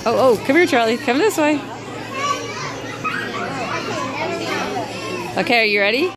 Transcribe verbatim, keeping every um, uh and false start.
Oh, oh, come here, Charlie. Come this way. Okay, are you ready?